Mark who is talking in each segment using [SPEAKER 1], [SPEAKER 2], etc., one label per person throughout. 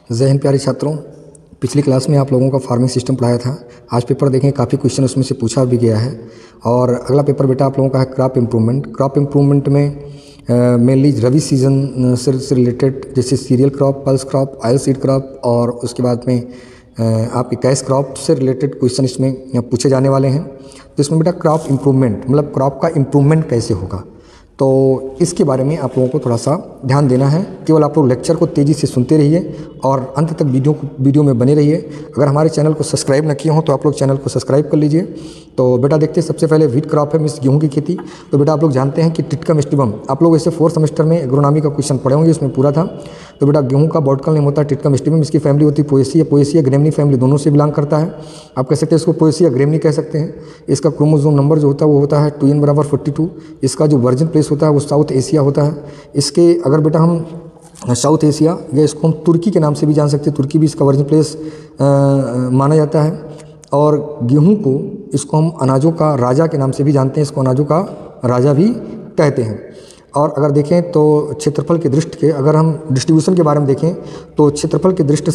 [SPEAKER 1] जय हिंद प्यारे छात्रों। पिछली क्लास में आप लोगों का फार्मिंग सिस्टम पढ़ाया था। आज पेपर देखें, काफ़ी क्वेश्चन उसमें से पूछा भी गया है। और अगला पेपर बेटा आप लोगों का है क्रॉप इम्प्रूवमेंट। क्रॉप इम्प्रूवमेंट में मेनली रबी सीजन से रिलेटेड, जैसे cereal crop, pulse crop, oil seed crop और उसके बाद में आपके कैश क्रॉप से रिलेटेड क्वेश्चन इसमें पूछे जाने वाले हैं। तो इसमें बेटा क्रॉप इम्प्रूवमेंट मतलब क्रॉप का इम्प्रूवमेंट कैसे होगा, तो इसके बारे में आप लोगों को थोड़ा सा ध्यान देना है। केवल आप लोग लेक्चर को तेज़ी से सुनते रहिए और अंत तक वीडियो में बने रहिए। अगर हमारे चैनल को सब्सक्राइब न किए हों तो आप लोग चैनल को सब्सक्राइब कर लीजिए। तो बेटा देखते हैं, सबसे पहले व्हीट क्रॉप है, मीन्स गेहूं की खेती। तो बेटा आप लोग जानते हैं कि टिटका मिस्टिबम, आप लोग ऐसे 4th सेमेस्टर में एग्रोनॉमी का क्वेश्चन पढ़े होंगे, इसमें पूरा था। तो बेटा गेहूं का बॉटनिकल नेम होता है टिटका मिस्टिबम। इसकी फैमिली होती है पोएसिया। पोएसिया ग्रेमनी फैमिली दोनों से बिलोंग करता है। आप कह सकते हैं इसको पोएसिया ग्रेमनी कह सकते हैं। इसका क्रोमोसोम नंबर जो होता है वो होता है 2n = 42। इसका जो वर्जिन प्लेस होता है वो साउथ एशिया होता है। इसके अगर बेटा हम साउथ एशिया या इसको हम तुर्की के नाम से भी जान सकते हैं, तुर्की भी इसका वर्जिन प्लेस माना जाता है। और गेहूं को इसको हम अनाजों का राजा के नाम से भी जानते हैं, इसको अनाजों का राजा भी कहते हैं। और अगर देखें तो क्षेत्रफल की दृष्टि के, अगर हम डिस्ट्रीब्यूशन के बारे में देखें तो क्षेत्रफल की दृष्टि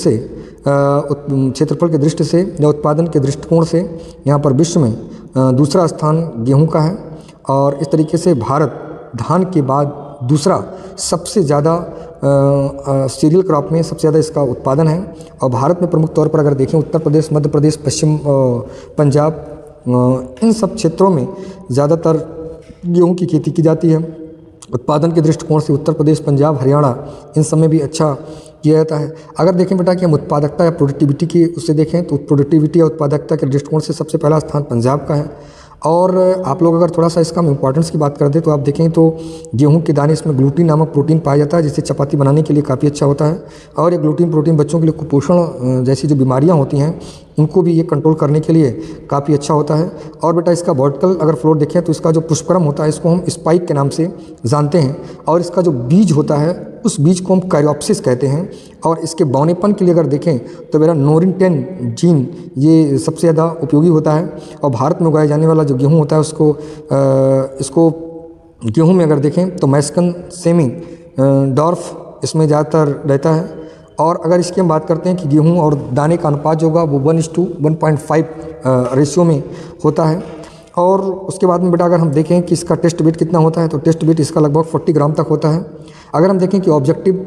[SPEAKER 1] से या उत्पादन के दृष्टिकोण से यहाँ पर विश्व में दूसरा स्थान गेहूं का है। और इस तरीके से भारत धान के बाद दूसरा सबसे ज़्यादा सीरियल क्रॉप में सबसे ज़्यादा इसका उत्पादन है। और भारत में प्रमुख तौर पर अगर देखें उत्तर प्रदेश, मध्य प्रदेश, पश्चिम पंजाब, इन सब क्षेत्रों में ज़्यादातर गेहूं की खेती की जाती है। उत्पादन के दृष्टिकोण से उत्तर प्रदेश, पंजाब, हरियाणा इन सब में भी अच्छा किया जाता है। अगर देखें बेटा कि हम उत्पादकता या प्रोडक्टिविटी की उससे देखें तो प्रोडक्टिविटी या उत्पादकता के दृष्टिकोण से सबसे पहला स्थान पंजाब का है। और आप लोग अगर थोड़ा सा इसका इंपॉर्टेंस की बात कर दें तो आप देखें तो गेहूं के दाने इसमें ग्लूटीन नामक प्रोटीन पाया जाता है, जिससे चपाती बनाने के लिए काफ़ी अच्छा होता है। और ये ग्लूटीन प्रोटीन बच्चों के लिए कुपोषण जैसी जो बीमारियां होती हैं उनको भी ये कंट्रोल करने के लिए काफ़ी अच्छा होता है। और बेटा इसका बॉटनिकल अगर फ्लोर देखें तो इसका जो पुष्पक्रम होता है इसको हम स्पाइक के नाम से जानते हैं। और इसका जो बीज होता है उस बीज को हम कैरियोप्सिस कहते हैं। और इसके बौनेपन के लिए अगर देखें तो मेरा नोरिन 10 जीन ये सबसे ज़्यादा उपयोगी होता है। और भारत में उगाया जाने वाला जो गेहूं होता है उसको इसको गेहूं में अगर देखें तो मैस्कन सेमी डॉर्फ इसमें ज़्यादातर रहता है। और अगर इसकी हम बात करते हैं कि गेहूं और दाने का अनुपात जो होगा वो 1:1.5 रेशियो में होता है। और उसके बाद में बेटा अगर हम देखें कि इसका टेस्ट वेट कितना होता है तो टेस्ट वेट इसका लगभग 40 ग्राम तक होता है। अगर हम देखें कि ऑब्जेक्टिव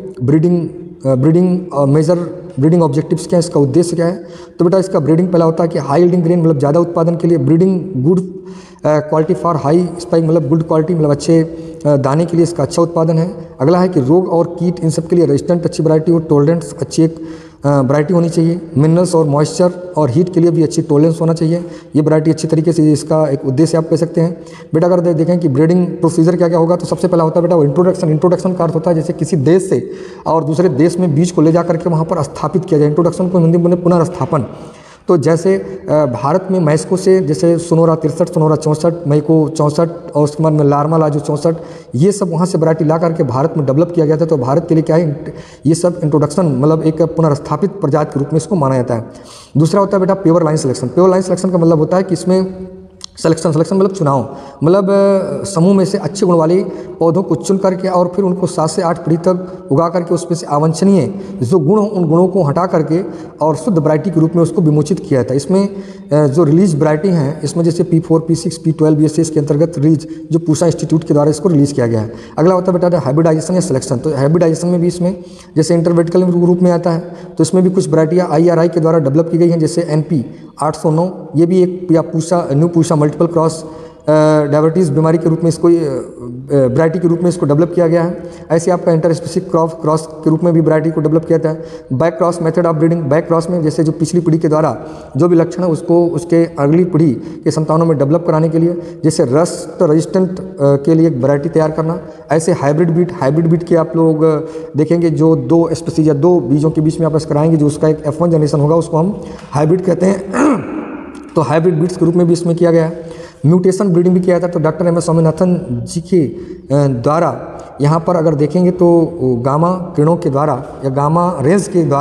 [SPEAKER 1] ब्रीडिंग ऑब्जेक्टिव्स क्या है, इसका उद्देश्य क्या है, तो बेटा इसका ब्रीडिंग पहला होता है कि हाई यील्डिंग ग्रेन मतलब ज़्यादा उत्पादन के लिए, breeding good quality for high spike मतलब गुड क्वालिटी मतलब अच्छे दाने के लिए इसका अच्छा उत्पादन है। अगला है कि रोग और कीट इन सब के लिए रेजिस्टेंट अच्छी वैरायटी और टॉलरेंस अच्छी एक वैरायटी होनी चाहिए। मिनरल्स और मॉइस्चर और हीट के लिए भी अच्छी टॉलरेंस होना चाहिए। ये वैरायटी अच्छी तरीके से, इसका एक उद्देश्य आप कह सकते हैं। बेटा अगर देखें कि ब्रीडिंग प्रोसीजर क्या क्या होगा तो सबसे पहला होता है बेटा वो इंट्रोडक्शन का अर्थ होता है जैसे किसी देश से और दूसरे देश में बीज को ले जा करके वहाँ पर स्थापित किया जाए। इंट्रोडक्शन को हिंदी में पुनर्स्थापन। तो जैसे भारत में मैस्को से जैसे सोनोरा 63, सोनोरा 64, मैको 64 और उसके बाद में लार्मा लाजो 64, ये सब वहाँ से वैरायटी ला करके भारत में डेवलप किया गया था। तो भारत के लिए क्या है, ये सब इंट्रोडक्शन मतलब एक पुनर्स्थापित प्रजाति के रूप में इसको माना जाता है। दूसरा होता है बेटा pure line selection. Pure line selection का मतलब होता है कि इसमें सिलेक्शन मतलब चुनाव, मतलब समूह में से अच्छे गुण वाले पौधों को चुन करके और फिर उनको 7 से 8 पीढ़ी तक उगा करके उसमें से अवांछनीय जो गुण हो उन गुणों को हटा करके और शुद्ध वैरायटी के रूप में उसको विमोचित किया था। इसमें जो रिलीज वैरायटी हैं इसमें जैसे P4, P6, P12 ये इसके अंतर्गत रिलीज जो पूसा इंस्टीट्यूट के द्वारा इसको रिलीज़ किया गया है। अगला होता है बेटा हाइब्रिडाइजेशन या सिलेक्शन। तो हाइब्रिडाइजेशन में भी इसमें जैसे इंटरवर्टिकल रूप में आता है तो इसमें भी कुछ वैरायटियाँ IRI के द्वारा डेवलप की गई हैं, जैसे NP 809 ये भी एक या new Pusa multiple cross diabetes बीमारी के रूप में इसको वैरायटी के रूप में इसको डेवलप किया गया है। ऐसे आपका इंटर स्पेसिफिक क्रॉस के रूप में भी वैरायटी को डेवलप किया जाता है। Back cross method of breeding, back cross में जैसे जो पिछली पीढ़ी के द्वारा जो भी लक्षण है उसको उसके अगली पीढ़ी के संतानों में डेवलप कराने के लिए, जैसे रस्ट रेजिस्टेंट के लिए एक वैरायटी तैयार करना। ऐसे हाइब्रिड बीट के आप लोग देखेंगे जो 2 स्पीसीज या 2 बीजों के बीच में आप कराएंगे जो उसका एक F1 जनरेशन होगा उसको हम हाइब्रिड कहते हैं। तो हाइब्रिड बीट्स के रूप में भी इसमें किया गया है। म्यूटेशन ब्रीडिंग भी किया जाता है। तो डॉक्टर M.S. स्वामीनाथन जी के द्वारा यहाँ पर अगर देखेंगे तो गामा किरणों के द्वारा या गामा रेंज के द्वारा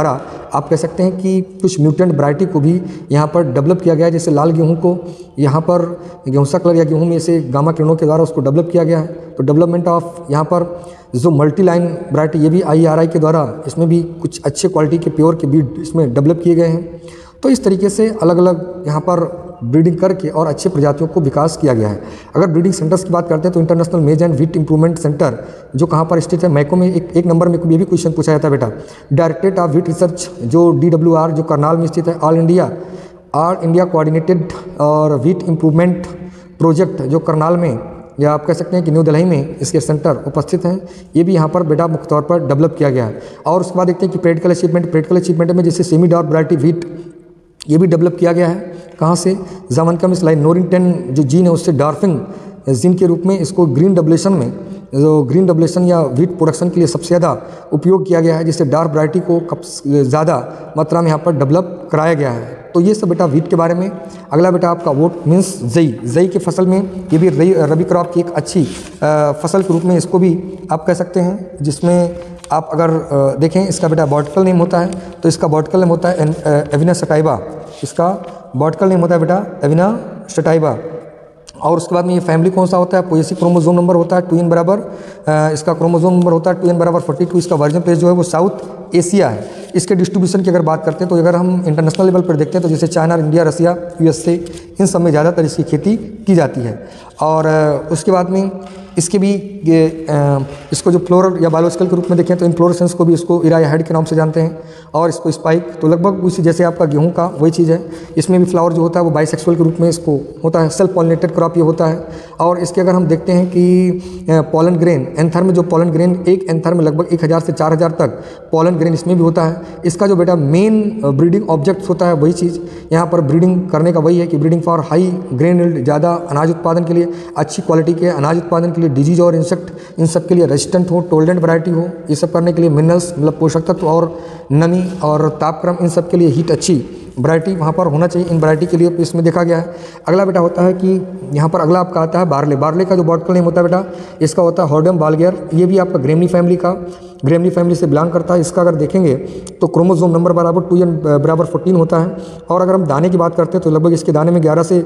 [SPEAKER 1] आप कह सकते हैं कि कुछ म्यूटेंट वैरायटी को भी यहाँ पर डेवलप किया गया है। जैसे लाल गेहूँ को यहाँ पर गेहूँसा कलर या गेहूँ में से गामा किरणों के द्वारा उसको डेवलप किया गया है। तो डेवलपमेंट ऑफ यहाँ पर जो मल्टी लाइन वैरायटी, ये भी IRI के द्वारा इसमें भी कुछ अच्छे क्वालिटी के प्योर के बीड इसमें डेवलप किए गए हैं। तो इस तरीके से अलग अलग यहाँ पर ब्रीडिंग करके और अच्छे प्रजातियों को विकास किया गया है। अगर ब्रीडिंग सेंटर्स की बात करते हैं तो इंटरनेशनल मेज एंड व्हीट इंप्रूवमेंट सेंटर जो कहाँ पर स्थित है, मैको में एक नंबर में ये भी क्वेश्चन पूछा जाता है बेटा। डायरेक्टरेट ऑफ व्हीट रिसर्च जो DWR जो करनाल में स्थित है। ऑल इंडिया कोऑर्डिनेटेड और व्हीट इंप्रूवमेंट प्रोजेक्ट जो करनाल में, या आप कह सकते हैं कि न्यू दिल्ली में इसके सेंटर उपस्थित हैं। ये भी यहाँ पर बेटा मुख्य तौर पर डेवलप किया गया है। और उसके बाद देखते हैं कि प्रैक्टिकल अचीवमेंट में जैसे सेमी डॉट वैरायटी व्हीट ये भी डेवलप किया गया है। कहाँ से? जामनकम इस लाइन नोरिन-10 जो जीन है उससे डॉर्फिंग जीन के रूप में इसको ग्रीन डब्लेशन में, जो ग्रीन डब्लेशन या व्हीट प्रोडक्शन के लिए सबसे ज़्यादा उपयोग किया गया है, जिससे डार्क वैरायटी को ज़्यादा मात्रा में यहाँ पर डेवलप कराया गया है। तो ये सब बेटा व्हीट के बारे में। अगला बेटा आपका वोट मीन्स जई की फसल में, ये भी रबी क्रॉप की एक अच्छी फसल के रूप में इसको भी आप कह सकते हैं, जिसमें आप अगर देखें इसका बेटा बॉटनिकल नेम होता है, तो इसका बॉटनिकल नेम होता है एविना सटाइवा। इसका बॉटनिकल नेम होता है बेटा एविना सटाइवा। और उसके बाद में ये फैमिली कौन सा होता है? पोएसी क्रोमोसोम नंबर होता है 2n बराबर, इसका क्रोमोसोम नंबर होता है 2n बराबर 42। इसका वर्जन प्लेस जो है वो साउथ एशिया है। इसके डिस्ट्रीब्यूशन की अगर बात करते हैं तो अगर हम इंटरनेशनल लेवल पर देखते हैं तो जैसे चाइना, इंडिया, रसिया, USA इन सब में ज़्यादातर इसकी खेती की जाती है। और उसके बाद में इसके भी इसको जो फ्लोरल या बायोलॉजिकल के रूप में देखें तो इन्फ्लोरेसेंस को भी इसको इरा या हेड के नाम से जानते हैं। और इसको स्पाइक तो लगभग उसी जैसे आपका गेहूं का वही चीज़ है। इसमें भी फ्लावर जो होता है वो बाइसेक्सुअल के रूप में इसको होता है, सेल्फ पॉलिनेटेड क्रॉप ये होता है। और इसके अगर हम देखते हैं कि पॉलन ग्रेन एंथर में, जो पॉलन ग्रेन एक एंथर में लगभग 1000 से 4000 तक पॉलन ग्रेन इसमें भी होता है। इसका जो बेटा मेन ब्रीडिंग ऑब्जेक्ट होता है वही चीज़ यहाँ पर ब्रीडिंग करने का वही है कि breeding for high grain yield, ज़्यादा अनाज उत्पादन के लिए, अच्छी क्वालिटी के अनाज उत्पादन के लिए, डिजीज और इंसेक्ट इन सब के लिए रेजिस्टेंट हो, टोलरेंट वैरायटी हो, ये सब करने के लिए मिनरल्स मतलब पोषक तत्व और नमी और तापक्रम इन सब के लिए हीट अच्छी वैरायटी वहाँ पर होना चाहिए। इन वैरायटी के लिए इसमें देखा गया है। अगला बेटा होता है कि यहाँ पर अगला आपका आता है बार्ले का जो बॉटनिकल नेम होता है बेटा इसका होता है हॉर्डियम बाल्गेयर। ये भी आपका ग्रेमनी फैमिली से बिलोंग करता है। इसका अगर देखेंगे तो क्रोमोसोम नंबर बराबर 2n बराबर 14 होता है। और अगर हम दाने की बात करते हैं तो लगभग इसके दाने में 11 से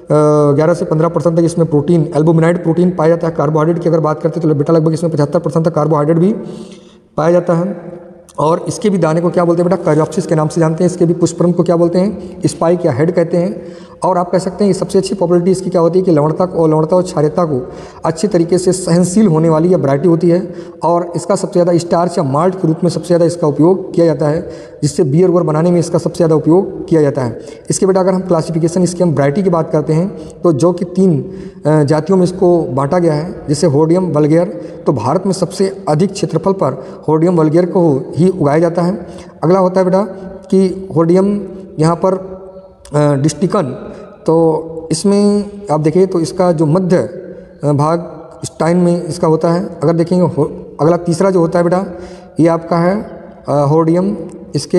[SPEAKER 1] 15% तक इसमें प्रोटीन, एल्बुमिनाइड प्रोटीन पाया जाता है। कार्बोहाइड्रेट की अगर बात करते हैं तो बेटा लगभग इसमें 75% तक कार्बोहाइड्रेट भी पाया जाता है। और इसके भी दाने को क्या बोलते हैं बेटा? कैरियोप्सिस के नाम से जानते हैं। इसके भी पुष्परम को क्या बोलते हैं? स्पाइक या हेड कहते हैं। और आप कह सकते हैं ये सबसे अच्छी पॉपुलरिटी इसकी क्या होती है कि लवणता और क्षारीयता को अच्छी तरीके से सहनशील होने वाली यह वैरायटी होती है। और इसका सबसे ज़्यादा स्टार्च या माल्ट के रूप में सबसे ज़्यादा इसका उपयोग किया जाता है, जिससे बियर वोर बनाने में इसका सबसे ज़्यादा उपयोग किया जाता है। इसके बेटा अगर हम क्लासिफिकेशन इसकी हम वैरायटी की बात करते हैं तो जो कि 3 जातियों में इसको बांटा गया है, जैसे होर्डियम वल्गेयर। तो भारत में सबसे अधिक क्षेत्रफल पर होर्डियम वल्गेयर को ही उगाया जाता है। अगला होता है बेटा कि होर्डियम यहाँ पर डिस्टिकन। तो इसमें आप देखिए तो इसका जो मध्य भाग स्टाइन में इसका होता है। अगर देखेंगे अगला तीसरा जो होता है बेटा ये आपका है होर्डियम, इसके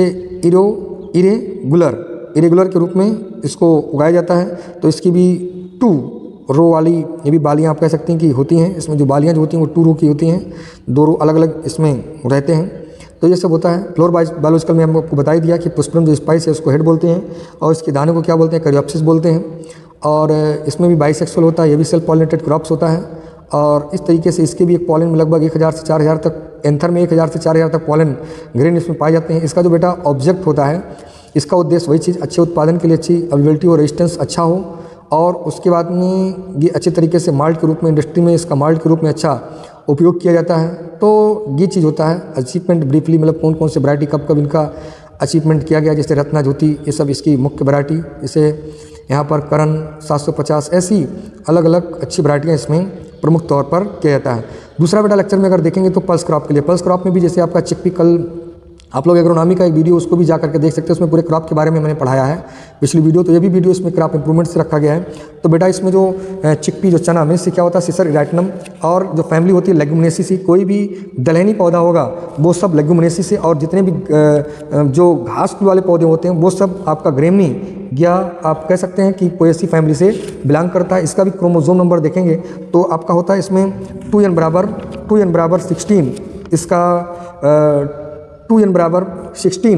[SPEAKER 1] इरेगुलर के रूप में इसको उगाया जाता है। तो इसकी भी 2 रो वाली ये भी बालियाँ आप कह सकते हैं कि होती हैं। इसमें जो बालियाँ जो होती हैं वो 2 रो की होती हैं, 2 रो अलग अलग इसमें रहते हैं। तो ये सब होता है। फ्लोर बायोलॉजिकल में हमको आपको बता ही दिया कि पुष्परम जो स्पाइस है उसको हेड बोलते हैं और इसके दाने को क्या बोलते हैं? कैरियोप्सिस बोलते हैं। और इसमें भी बाइसेक्सुअल होता है, ये भी सेल्फ पॉलिनेटेड क्रॉप्स होता है। और इस तरीके से इसके भी एक पॉलन में लगभग 1000 से 4000 तक, एंथर में 1000 से 4000 तक पॉलन ग्रेन इसमें पाए जाते हैं। इसका जो बेटा ऑब्जेक्ट होता है, इसका उद्देश्य वही चीज़ अच्छे उत्पादन के लिए, अच्छी अवेलेबिलिटी और रेजिस्टेंस अच्छा हो। और उसके बाद में ये अच्छे तरीके से माल्ट के रूप में, इंडस्ट्री में इसका माल्ट के रूप में अच्छा उपयोग किया जाता है। तो ये चीज़ होता है। अचीवमेंट ब्रीफली मतलब कौन कौन से वैरायटी कब कब इनका अचीवमेंट किया गया, जैसे रत्ना ज्योति, ये सब इसकी मुख्य वैरायटी। जैसे यहाँ पर करण 750, ऐसी अलग अलग अच्छी वैरायटियाँ इसमें प्रमुख तौर पर किया जाता है। दूसरा बेटा लेक्चर में अगर देखेंगे तो पल्स क्रॉप के लिए, पल्स क्रॉप में भी जैसे आपका चिकपी, कल आप लोग एग्रोनॉमी का एक वीडियो उसको भी जा करके देख सकते हैं, उसमें पूरे क्रॉप के बारे में मैंने पढ़ाया है पिछली वीडियो। तो ये भी वीडियो इसमें क्रॉप इंप्रूवमेंट से रखा गया है। तो बेटा इसमें जो चिकपी, जो चना में से क्या होता है? सिसर इराइटनम। और जो फैमिली होती है लेग्यूमिनेसी, कोई भी दलहनी पौधा होगा वो सब लेग्यूमिनेसी से, और जितने भी जो घास वाले पौधे होते हैं वो सब आपका ग्रेमनी या आप कह सकते हैं कि पोएसी फैमिली से बिलोंग करता है। इसका भी क्रोमोसोम नंबर देखेंगे तो आपका होता है इसमें 2n बराबर 16, इसका 2n बराबर 16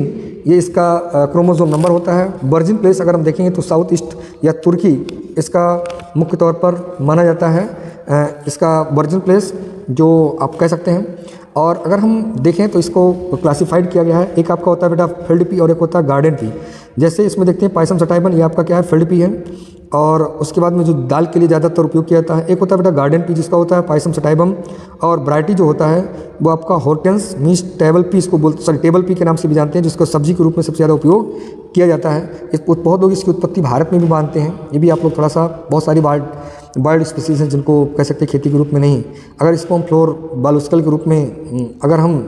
[SPEAKER 1] ये इसका क्रोमोसोम नंबर होता है। वर्जिन प्लेस अगर हम देखेंगे तो साउथ ईस्ट या तुर्की इसका मुख्य तौर पर माना जाता है, इसका वर्जिन प्लेस जो आप कह सकते हैं। और अगर हम देखें तो इसको क्लासिफाइड किया गया है, एक आपका होता है बेटा फील्ड पी और एक होता है गार्डन पी। जैसे इसमें देखते हैं पायसम सटाइबन, ये आपका क्या है फील्ड पी है। और उसके बाद में जो दाल के लिए ज़्यादातर उपयोग किया जाता है, एक होता है बेटा गार्डन पी जिसका होता है पायसम सटाइबम। और वैरायटी जो होता है वो आपका हॉर्टेंस मीन्स टेबल पी, इसको टेबल पी के नाम से भी जानते हैं, जिसको सब्जी के रूप में सबसे ज़्यादा उपयोग किया जाता है। बहुत लोग इसकी उत्पत्ति भारत में भी मानते हैं, ये भी आप लोग थोड़ा सा, बहुत सारी बर्ड स्पीसीज हैं जिनको कह सकते हैं खेती के रूप में नहीं। अगर इसको हम फ्लोर बालुस्कल के रूप में अगर हम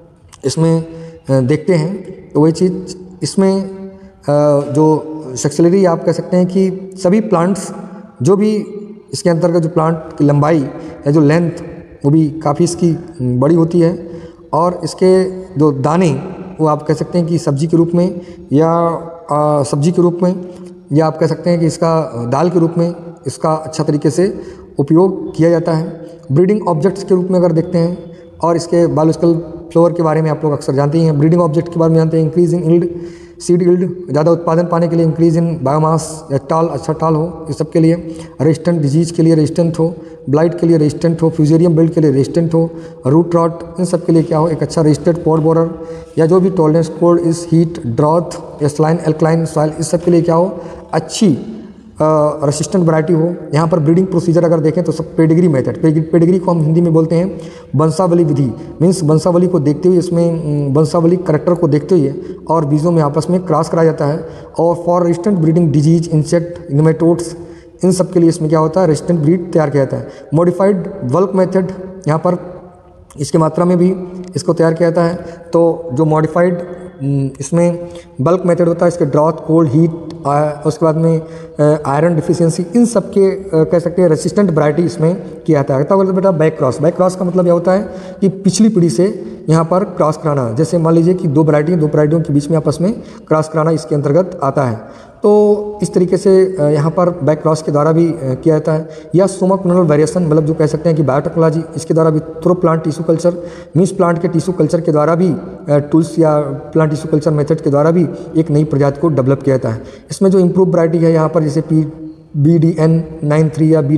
[SPEAKER 1] इसमें देखते हैं तो वही चीज़ इसमें जो सेक्सुअली आप कह सकते हैं कि सभी प्लांट्स जो भी इसके अंतर्गत जो प्लांट की लंबाई या जो लेंथ वो भी काफ़ी इसकी बड़ी होती है। और इसके जो दाने वो आप कह सकते हैं कि सब्जी के रूप में या सब्जी के रूप में, या आप कह सकते हैं कि इसका दाल के रूप में इसका अच्छा तरीके से उपयोग किया जाता है। ब्रीडिंग ऑब्जेक्ट्स के रूप में अगर देखते हैं, और इसके बायोलॉजिकल फ्लोर के बारे में आप लोग अक्सर जानते ही हैं। ब्रीडिंग ऑब्जेक्ट के बारे में जानते हैं, increase in yield, seed yield, ज़्यादा उत्पादन पाने के लिए, इंक्रीज इन बायोमास या टाल अच्छा टाल हो, इस सब के लिए। रेजिस्टेंट डिजीज के लिए रेजिस्टेंट हो, ब्लाइट के लिए रेजिस्टेंट हो, फ्यूजेरियम बिल्ड के लिए रेजिस्टेंट हो, रूट रॉट, इन सब के लिए क्या हो, एक अच्छा रेजिस्टेंट पॉड बोरर, या जो भी टॉलरेंस कोल्ड इस हीट ड्रॉथ या स्लाइन एल्कलाइन सॉइल, इस सब के लिए क्या हो, अच्छी रेसिस्टेंट वैरायटी हो। यहाँ पर ब्रीडिंग प्रोसीजर अगर देखें तो सब पेडिग्री मेथड, पेडिग्री को हम हिंदी में बोलते हैं वंशावली विधि, मीन्स वंशावली को देखते हुए, इसमें वंशावली करैक्टर को देखते हुए और बीजों में आपस में क्रॉस कराया जाता है। और for resistant breeding disease, insect, nematodes, इन सब के लिए इसमें क्या होता है, रेजिस्टेंट ब्रीड तैयार किया जाता है। मॉडिफाइड बल्क मेथड, यहाँ पर इसकी मात्रा में भी इसको तैयार किया जाता है। तो जो मॉडिफाइड इसमें बल्क मेथड होता है, इसके ड्रॉथ, कोल्ड, हीट, उसके बाद में आयरन डिफिशियंसी, इन सब के कह सकते हैं रेसिस्टेंट वैरायटी इसमें किया जाता है। तब बोलते बेटा बैक क्रॉस, बैक क्रॉस का मतलब यह होता है कि पिछली पीढ़ी से यहाँ पर क्रॉस कराना। जैसे मान लीजिए कि दो वैरायटियों के बीच में आपस में क्रॉस कराना इसके अंतर्गत आता है। तो इस तरीके से यहाँ पर बैक क्रॉस के द्वारा भी किया जाता है। या सोमाक्लोनल वेरिएशन, मतलब जो कह सकते हैं कि बायोटेक्नोलॉजी, इसके द्वारा भी through plant tissue culture, means plant के टिश्यू कल्चर के द्वारा भी टूल्स या प्लांट टिश्यू कल्चर मेथड के द्वारा भी एक नई प्रजाति को डेवलप किया जाता है। इसमें जो इम्प्रूव वैरायटी है यहाँ पर, जैसे BDN 93 या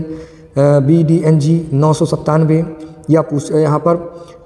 [SPEAKER 1] BDNG 997 या यहाँ पर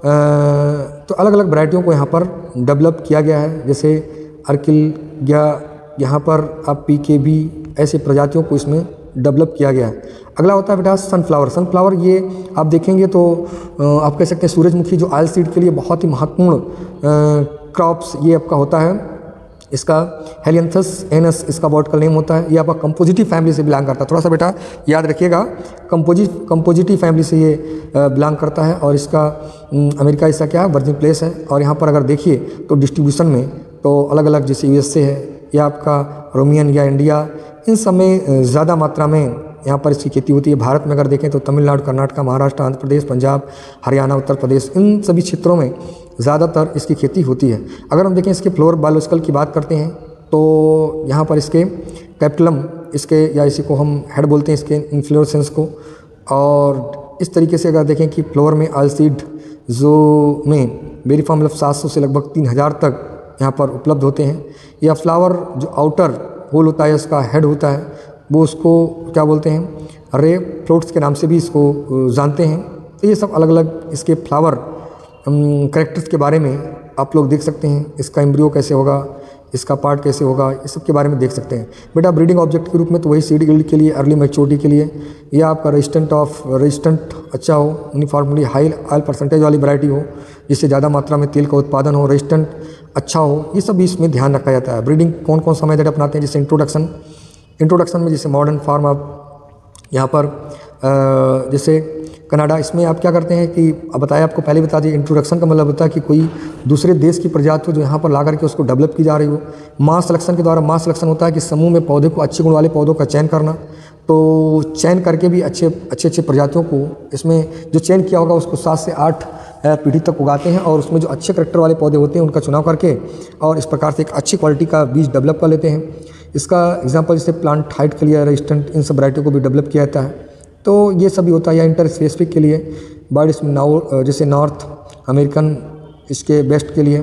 [SPEAKER 1] तो अलग अलग वैरायटियों को यहाँ पर डेवलप किया गया है। जैसे अर्किल या यहाँ पर आप PKB, ऐसे प्रजातियों को इसमें डेवलप किया गया है। अगला होता है बेटा सनफ्लावर। सनफ्लावर ये आप देखेंगे तो आप कह सकते हैं सूरजमुखी, जो ऑयल सीड के लिए बहुत ही महत्वपूर्ण क्रॉप्स ये आपका होता है। इसका हेलियंथस एनस इसका बॉटनिकल नेम होता है। ये आपका कंपोजिटिव फैमिली से बिलोंग करता है, थोड़ा सा बेटा याद रखिएगा, कंपोजिटिव फैमिली से ये बिलोंग करता है। और इसका अमेरिका इसका क्या है, वर्जिन प्लेस है। और यहाँ पर अगर देखिए तो डिस्ट्रीब्यूशन में तो अलग अलग, जैसे USA है या आपका रोमियन या इंडिया, इन सब में ज़्यादा मात्रा में यहाँ पर इसकी खेती होती है। भारत में अगर देखें तो तमिलनाडु, कर्नाटक, महाराष्ट्र, आंध्र प्रदेश, पंजाब, हरियाणा, उत्तर प्रदेश, इन सभी क्षेत्रों में ज़्यादातर इसकी खेती होती है। अगर हम देखें इसके फ्लोर बायोलॉजिकल की बात करते हैं तो यहाँ पर इसके कैपिटलम, इसके या इसी को हम हेड बोलते हैं, इसके इन्फ्लोरेसेंस को। और इस तरीके से अगर देखें कि फ्लोर में ऑयल सीड जो में वेरीफॉर्म मतलब 700 से लगभग 3000 तक यहाँ पर उपलब्ध होते हैं। या फ्लावर जो आउटर होल होता है, इसका हेड होता है, वो उसको क्या बोलते हैं, रे फ्लोट्स के नाम से भी इसको जानते हैं। तो ये सब अलग अलग इसके फ्लावर कैरेक्टर्स के बारे में आप लोग देख सकते हैं। इसका एम्ब्रियो कैसे होगा, इसका पार्ट कैसे होगा, इस सब के बारे में देख सकते हैं। बेटा ब्रीडिंग ऑब्जेक्ट के रूप में तो वही सीड यील्ड के लिए, अर्ली मैच्योरिटी के लिए, या आपका रेजिस्टेंट अच्छा हो, यूनिफॉर्मली हाई ऑयल परसेंटेज वाली वैरायटी हो, जिससे ज़्यादा मात्रा में तेल का उत्पादन हो, रेजिस्टेंट अच्छा हो, ये सब भी इसमें ध्यान रखा जाता है। ब्रीडिंग कौन कौन सा मेथड अपनाते हैं, जैसे इंट्रोडक्शन में जैसे मॉडर्न फार्म आप यहाँ पर जैसे कनाडा, इसमें आप क्या करते हैं कि अब बताया, आपको पहले बता दिए, इंट्रोडक्शन का मतलब होता है कि कोई दूसरे देश की प्रजाति को जो यहाँ पर ला करके उसको डेवलप की जा रही हो। मास सिलेक्शन के द्वारा, मास सिलेक्शन होता है कि समूह में पौधे को, अच्छे गुण वाले पौधों का चयन करना। तो चयन करके भी अच्छे प्रजातियों को, इसमें जो चयन किया होगा उसको 7 से 8 पीढ़ी तक उगाते हैं। और उसमें जो अच्छे करैक्टर वाले पौधे होते हैं उनका चुनाव करके और इस प्रकार से एक अच्छी क्वालिटी का बीज डेवलप कर लेते हैं। इसका एग्जांपल जैसे प्लांट हाइट के लिए रेजिस्टेंट, इन सब वैरायटी को भी डेवलप किया जाता है। तो ये सभी होता है। या इंटर स्पेसिफिक के लिए बर्ड इसमें जैसे नॉर्थ अमेरिकन इसके बेस्ट के लिए,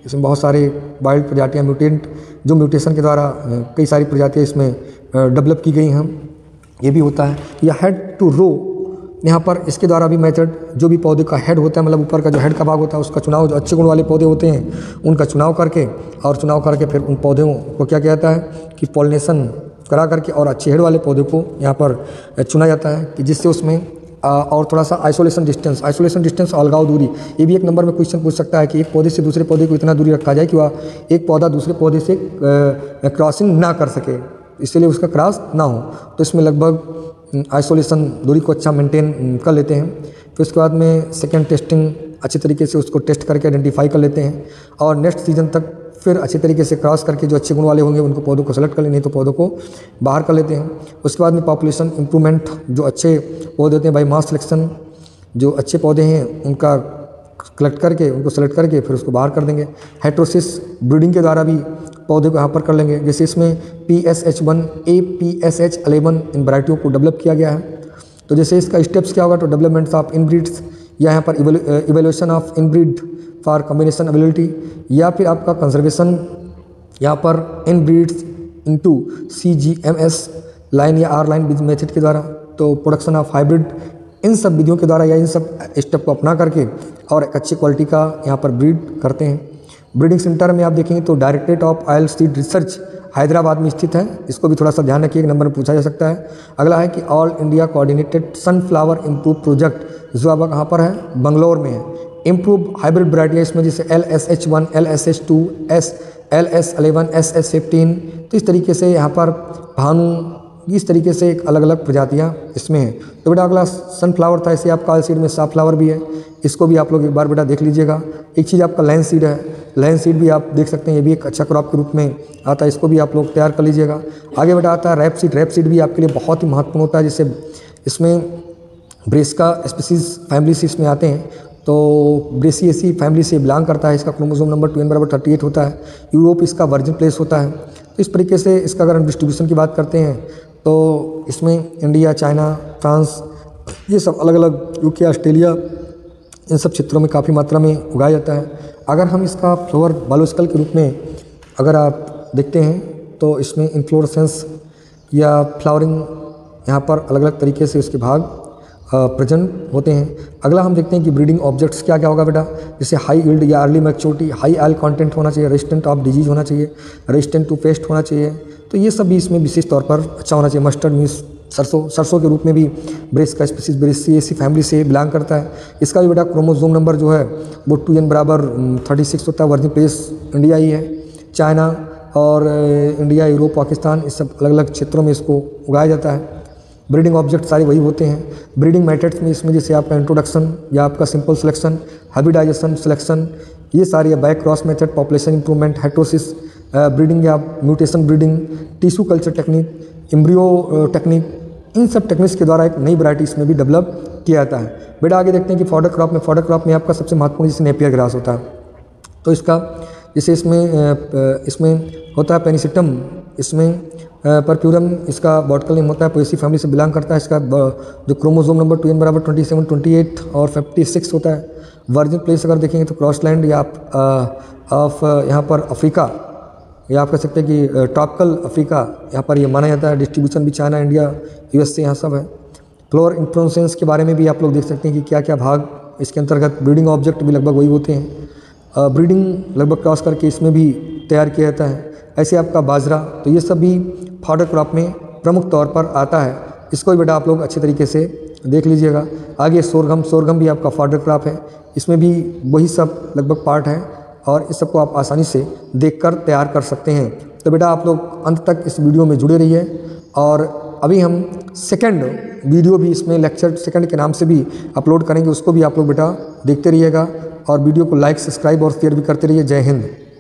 [SPEAKER 1] इसमें बहुत सारे वाइल्ड प्रजातियाँ म्यूटेंट जो म्यूटेशन के द्वारा कई सारी प्रजातियाँ इसमें डेवलप की गई हैं, ये भी होता है। या हेड टू रो, यहाँ पर इसके द्वारा भी मेथड, जो भी पौधे का हेड होता है मतलब ऊपर का जो हेड का भाग होता है उसका चुनाव, जो अच्छे गुण वाले पौधे होते हैं उनका चुनाव करके फिर उन पौधों को क्या किया जाता है कि पॉलिनेशन करा करके और अच्छे हेड वाले पौधे को यहाँ पर चुना जाता है कि जिससे उसमें और थोड़ा सा आइसोलेशन डिस्टेंस अलगाव दूरी, ये भी एक नंबर में क्वेश्चन पूछ सकता है कि एक पौधे से दूसरे पौधे को इतना दूरी रखा जाए कि वह एक पौधा दूसरे पौधे से क्रॉसिंग ना कर सके, इसलिए उसका क्रॉस ना हो। तो इसमें लगभग आइसोलेशन दूरी को अच्छा मेंटेन कर लेते हैं। फिर उसके बाद में सेकेंड टेस्टिंग अच्छे तरीके से उसको टेस्ट करके आइडेंटिफाई कर लेते हैं और नेक्स्ट सीजन तक फिर अच्छे तरीके से क्रॉस करके जो अच्छे गुण वाले होंगे उनको पौधों को सेलेक्ट कर लें, नहीं तो पौधों को बाहर कर लेते हैं। उसके बाद में पॉपुलेशन इंप्रूवमेंट, जो अच्छे पौधे होते हैं बाई मास सिलेक्शन, जो अच्छे पौधे हैं उनका कलेक्ट करके उनको सेलेक्ट करके फिर उसको बाहर कर देंगे। हेट्रोसिस ब्रीडिंग के द्वारा भी पौधे को यहाँ पर कर लेंगे, जैसे इसमें PSH1 APSH11 इन वैरायटियों को डेवलप किया गया है। तो जैसे इसका स्टेप्स क्या होगा, तो डेवलपमेंट्स ऑफ इनब्रीड्स या यहाँ पर evaluation of inbred for combination ability, या फिर आपका कंजर्वेशन यहाँ पर इनब्रीड्स इनटू CGMS लाइन या R लाइन मेथड के द्वारा, तो प्रोडक्शन ऑफ हाइब्रिड, इन सब विधियों के द्वारा या इन सब स्टेप को अपना करके और एक अच्छी क्वालिटी का यहाँ पर ब्रीड करते हैं। ब्रीडिंग सेंटर में आप देखेंगे तो directorate of oilseed research Hyderabad में स्थित है, इसको भी थोड़ा सा ध्यान रखिए, एक नंबर में पूछा जा सकता है। अगला है कि all India coordinated sunflower improve project, जो अब कहाँ पर है, बंगलोर में है। इम्प्रूव हाइब्रिड वैरायटियाँ इसमें जैसे LSH1 LSH2 LS11 SS15, तो इस तरीके से यहाँ पर भानु, इस तरीके से एक अलग अलग प्रजातियाँ इसमें हैं। तो बेटा अगला सनफ्लावर था, ऐसे आपका ऑयल सीड में साफ्लावर भी है, इसको भी आप लोग एक बार बेटा देख लीजिएगा। एक चीज़ आपका लैंड सीड है, लैंड सीड भी आप देख सकते हैं, ये भी एक अच्छा क्रॉप के रूप में आता है, इसको भी आप लोग तैयार कर लीजिएगा। आगे बेटा आता है रैप सीड भी आपके लिए बहुत ही महत्वपूर्ण होता है, जैसे इसमें ब्रेस्का स्पीसीज फैमिली से इसमें आते हैं, तो ब्रेसिएसी फैमिली से बिलोंग करता है। इसका क्रोमोसोम नंबर 2n=38 होता है। यूरोप इसका वर्जिन प्लेस होता है। तो इस तरीके से इसका अगर हम डिस्ट्रीब्यूशन की बात करते हैं तो इसमें इंडिया, चाइना, फ्रांस, ये सब अलग अलग, यूके, ऑस्ट्रेलिया, इन सब क्षेत्रों में काफ़ी मात्रा में उगाया जाता है। अगर हम इसका फ्लावर बायोलॉजिकल के रूप में अगर आप देखते हैं तो इसमें इन्फ्लोरेसेंस या फ्लावरिंग यहाँ पर अलग अलग तरीके से उसके भाग प्रेजेंट होते हैं। अगला हम देखते हैं कि ब्रीडिंग ऑब्जेक्ट्स क्या क्या होगा बेटा, जैसे हाई यील्ड या early maturity, high oil content होना चाहिए, रेजिस्टेंट ऑफ डिजीज होना चाहिए, रेजिस्टेंट टू पेस्ट होना चाहिए, तो ये सब भी इसमें विशेष तौर पर अच्छा होना चाहिए। मस्टर्ड मीन्स सरसों के रूप में भी ब्रेस का स्पीसीज ब्रेसिएसी फैमिली से बिलोंग करता है। इसका भी बेटा क्रोमोसोम नंबर जो है वो 2n=36 होता है। वर्जिन प्लेस इंडिया ही है। चाइना और इंडिया, यूरोप, पाकिस्तान, इस सब अलग अलग क्षेत्रों में इसको उगाया जाता है। ब्रीडिंग ऑब्जेक्ट सारे वही होते हैं। ब्रीडिंग मेथड्स में इसमें जैसे आपका इंट्रोडक्शन या आपका सिंपल सिलेक्शन, हाइब्रिडाइजेशन सिलेक्शन, ये सारी back cross method, population improvement, heterosis breeding या mutation breeding, tissue culture technique, embryo technique, इन सब टेक्निक्स के द्वारा एक नई वैरायटी इसमें भी डेवलप किया जाता है। बेटा आगे देखते हैं कि फॉडर क्रॉप में आपका सबसे महत्वपूर्ण जैसे नेपियर ग्रास होता है, तो इसका जैसे इसमें होता है पेनिसिटम, इसमें परप्यूरम इसका बॉटकल नेम होता है, पोएसी फैमिली से बिलोंग करता है। इसका जो क्रोमोसोम नंबर 2n=27, 28 और 56 होता है। वर्जिन प्लेस अगर देखेंगे तो क्रॉसलैंड या ऑफ यहाँ पर अफ्रीका, या आप कह सकते हैं कि ट्रॉपिकल अफ्रीका यहाँ पर ये माना जाता है। डिस्ट्रीब्यूशन भी चाइना, इंडिया, USA यहाँ सब है। फ्लोर इन्फ्लोरेसेंस के बारे में भी आप लोग देख सकते हैं कि क्या क्या भाग इसके अंतर्गत, ब्रीडिंग ऑब्जेक्ट भी लगभग वही होते हैं। ब्रीडिंग लगभग क्रॉस करके इसमें भी तैयार किया जाता है। ऐसे आपका बाजरा, तो ये सब भी फॉडर क्रॉप में प्रमुख तौर पर आता है। इसको भी बेटा आप लोग अच्छे तरीके से देख लीजिएगा। आगे सोरगम भी आपका फॉडर क्रॉप है, इसमें भी वही सब लगभग पार्ट है और इस सबको आप आसानी से देखकर तैयार कर सकते हैं। तो बेटा आप लोग अंत तक इस वीडियो में जुड़े रहिए। और अभी हम सेकंड वीडियो भी इसमें लेक्चर सेकंड के नाम से भी अपलोड करेंगे, उसको भी आप लोग बेटा देखते रहिएगा और वीडियो को लाइक, सब्सक्राइब और शेयर भी करते रहिए। जय हिंद।